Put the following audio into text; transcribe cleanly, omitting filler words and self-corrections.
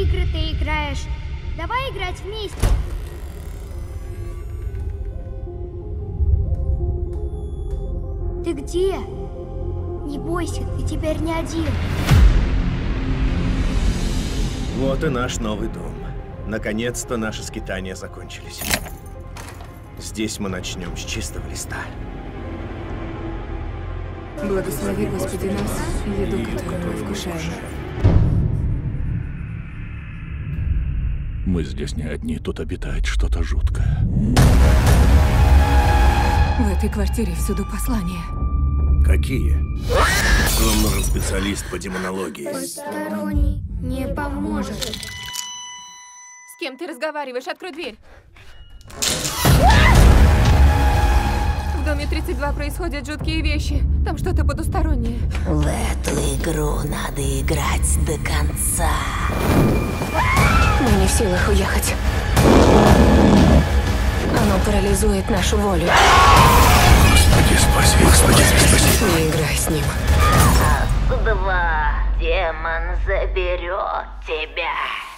игры ты играешь? Давай играть вместе. Ты где? Не бойся, ты теперь не один. Вот и наш новый дом. Наконец-то наши скитания закончились. Здесь мы начнем с чистого листа. Благослови, Господи, нас, еду, которую мы вкушаем. Мы здесь не одни, тут обитает что-то жуткое. В этой квартире всюду послания. Какие? Вам нужен специалист по демонологии. Посторонний не поможет. С кем ты разговариваешь? Открой дверь. В доме 32 происходят жуткие вещи. Там что-то потустороннее. В эту игру надо играть до конца. Мы не в силах уехать. Оно парализует нашу волю. Господи, спаси, Господи, спаси. Не играй с ним. Раз, два, демон заберет тебя.